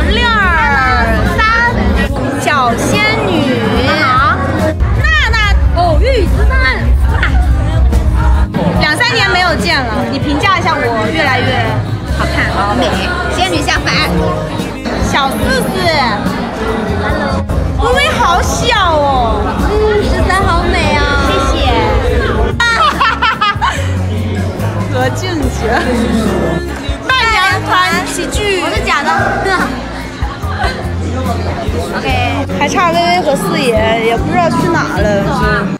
链儿，小仙女，娜娜，哦，粤语吃饭，2、3年没有见了，你评价一下我越来越好看，好美，仙女下凡，小四四 ，Hello， 微微好小哦，13好美啊，谢谢，何静姐，伴娘团喜剧，我是假的。OK， 还差微微和四爷，也不知道去哪了。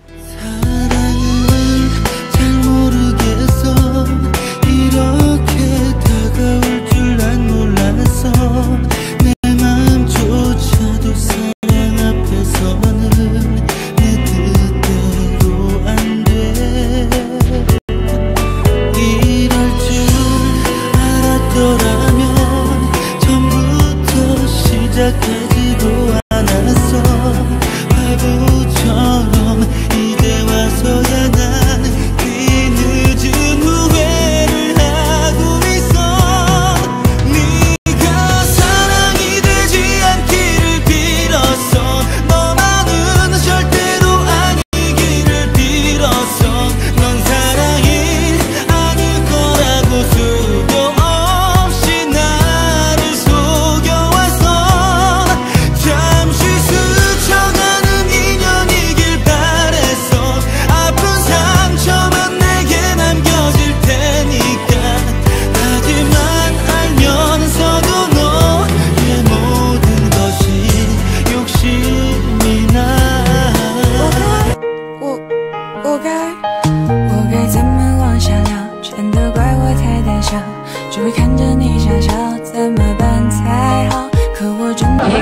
只会看着你傻笑，怎么办才好？可我真的。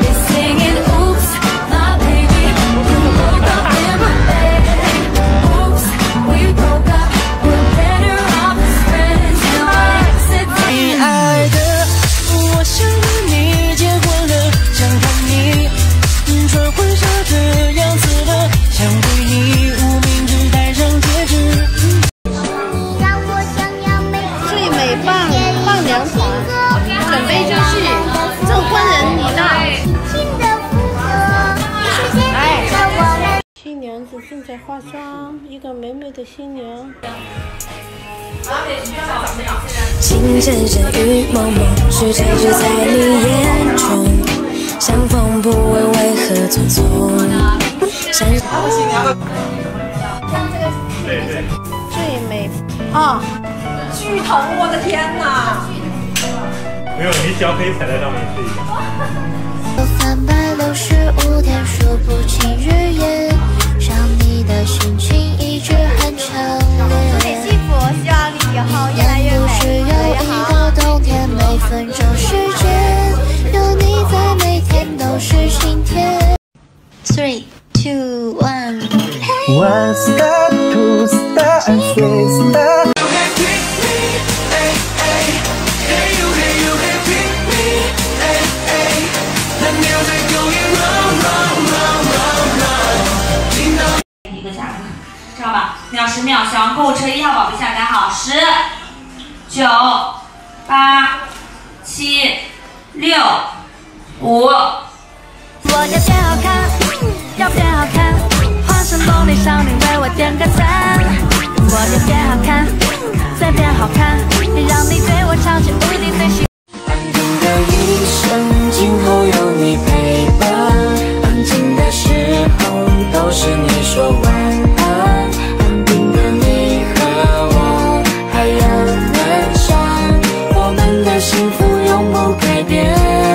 亲爱的，我想和你结婚了，想看你穿婚纱的样子了，想对你无名指戴上戒指。 伴娘团，准备就绪，证婚人你呢？哎，新娘子正在化妆，一个美美的新娘。 情深深雨蒙蒙，是沉睡在你眼中，相逢不问为何匆匆。 最美啊！ 巨疼！我的天哪！ 没有，你脚可以踩在上面试一下。365天数不清日夜，想你的心情一直很强烈。 祝你幸福，希望你以后越来越美，越来越好。 一到冬天，每分钟时间，有你在，每天都是晴天。3、2、1。 One star, 2 star, and 3 star. ,10秒，小王购物车1号宝贝下单好，10、9、8、7、6、5。 我要变好看，要变好看，化身萝莉少女为我点个赞。我要变好看，再变好看，让你对我超级无敌最喜。安静的一生，今后有你陪伴。安静的时候，都是你说晚安。 幸福永不改变。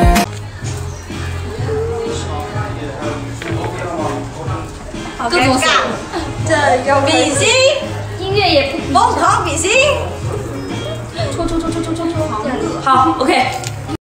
好尴尬，这有比心，音乐也不疯狂比心， 好 ，OK。